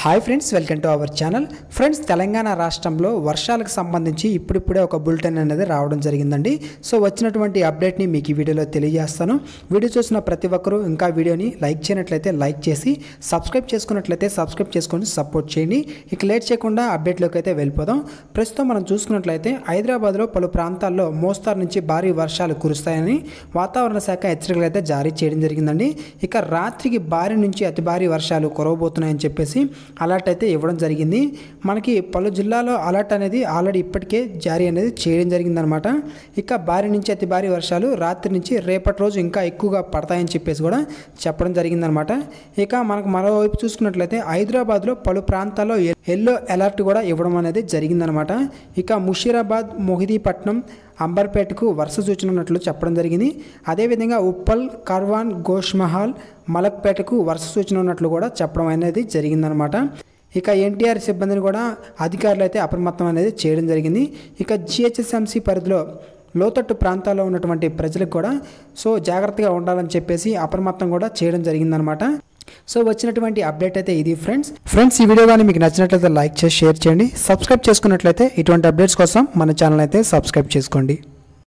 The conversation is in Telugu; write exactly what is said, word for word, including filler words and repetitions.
Hi friends, welcome to our channel. Friends, Telangana రాష్ట్రంలో వర్షాలకు సంబంధించి ఇప్పుడిప్పుడే ఒక బులెటిన్ అనేది రావడం జరిగిందండి. సో వచ్చినటువంటి అప్డేట్ని మీకు ఈ వీడియోలో తెలియజేస్తాను. వీడియో చూసిన ప్రతి ఒక్కరూ ఇంకా వీడియోని లైక్ చేయనట్లయితే లైక్ చేసి, సబ్స్క్రైబ్ చేసుకున్నట్లయితే సబ్స్క్రైబ్ చేసుకొని సపోర్ట్ చేయండి. ఇక లేట్ చేయకుండా అప్డేట్లోకి అయితే వెళ్ళిపోదాం. ప్రస్తుతం మనం చూసుకున్నట్లయితే హైదరాబాద్లో పలు ప్రాంతాల్లో మోస్తారు నుంచి భారీ వర్షాలు కురుస్తాయని వాతావరణ శాఖ హెచ్చరికలు అయితే జారీ చేయడం జరిగిందండి. ఇక రాత్రికి భారీ నుంచి అతి భారీ వర్షాలు కురవబోతున్నాయని చెప్పేసి అలర్ట్ అయితే ఇవ్వడం జరిగింది. మనకి పలు జిల్లాలో అలర్ట్ అనేది ఆల్రెడీ ఇప్పటికే జారీ అనేది చేయడం జరిగిందనమాట. ఇక భారీ నుంచి అతి భారీ వర్షాలు రాత్రి నుంచి రేపటి రోజు ఇంకా ఎక్కువగా పడతాయని చెప్పేసి కూడా చెప్పడం జరిగిందనమాట. ఇక మనకు మరోవైపు చూసుకున్నట్లయితే హైదరాబాద్లో పలు ప్రాంతాల్లో ఎల్లో అలర్ట్ కూడా ఇవ్వడం అనేది జరిగిందనమాట. ఇక ముషీరాబాద్, మొహిదీపట్నం, అంబర్పేటకు వర్ష సూచన ఉన్నట్లు చెప్పడం జరిగింది. అదేవిధంగా ఉప్పల్, కర్వాన్, గోష్మహల్, మలక్పేటకు వర్ష సూచన ఉన్నట్లు కూడా చెప్పడం అనేది జరిగిందనమాట. ఇక ఎన్టీఆర్ సిబ్బందిని కూడా అధికారులు అయితే అప్రమత్తం అనేది చేయడం జరిగింది. ఇక జిహెచ్ఎంసీ పరిధిలో లోతట్టు ప్రాంతాల్లో ఉన్నటువంటి ప్రజలకు కూడా సో జాగ్రత్తగా ఉండాలని చెప్పేసి అప్రమత్తం కూడా చేయడం జరిగిందనమాట. సో వచ్చినటువంటి అప్డేట్ అయితే ఇది ఫ్రెండ్స్. ఫ్రెండ్స్ ఈ వీడియో కానీ మీకు నచ్చినట్లయితే లైక్ చేసి షేర్ చేయండి. సబ్స్క్రైబ్ చేసుకున్నట్లయితే ఇటువంటి అప్డేట్స్ కోసం మన ఛానల్ అయితే సబ్స్క్రైబ్ చేసుకోండి.